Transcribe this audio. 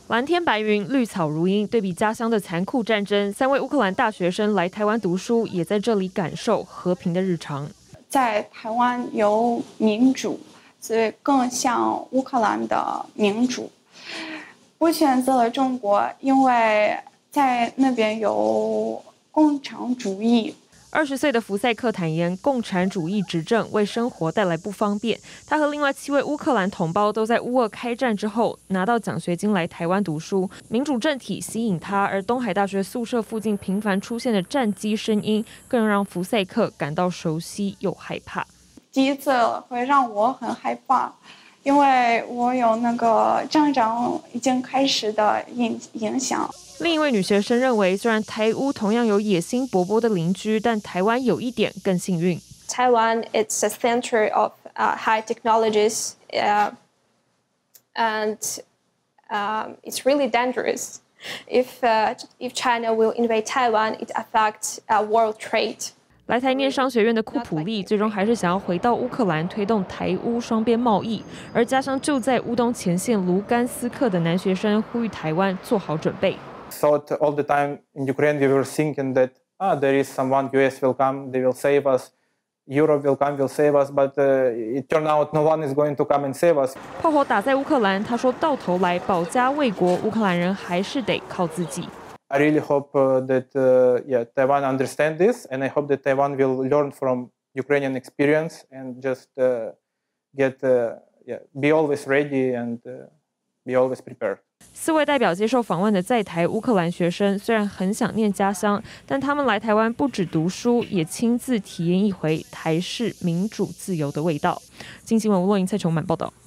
蓝天白云，绿草如茵，对比家乡的残酷战争，3位乌克兰大学生来台湾读书，也在这里感受和平的日常。 在台湾有民主，所以更像乌克兰的民主。我选择了中国，因为在那边有共产主义。 20岁的福赛克坦言，共产主义执政为生活带来不方便。他和另外7位乌克兰同胞都在乌俄开战之后拿到奖学金来台湾读书，民主政体吸引他，而东海大学宿舍附近频繁出现的战机声音，更让福赛克感到熟悉又害怕。 第一次会让我很害怕，因为我有那个战争已经开始的影响。 另一位女学生认为，虽然台乌同样有野心勃勃的邻居，但台湾有一点更幸运。 Taiwan, it's a center of high technologies, and it's really dangerous. If China will invade Taiwan, it affects world trade. 来台念商学院的库普利，最终还是想要回到乌克兰推动台乌双边贸易。而加上就在乌东前线卢甘斯克的男学生呼吁台湾做好准备。 Thought all the time in Ukraine we were thinking that there is someone, US will come, they will save us, Europe will come, will save us, but it turned out no one is going to come and save us. 炮火打在乌克兰，他说到头来保家卫国，乌克兰人还是得靠自己。 I really hope that Taiwan understand this, and I hope that Taiwan will learn from Ukrainian experience and just be always ready and be always prepared. 4位代表接受访问的在台乌克兰学生，虽然很想念家乡，但他们来台湾不只读书，也亲自体验一回台式民主自由的味道。经新闻吴若莹、蔡琼满报道。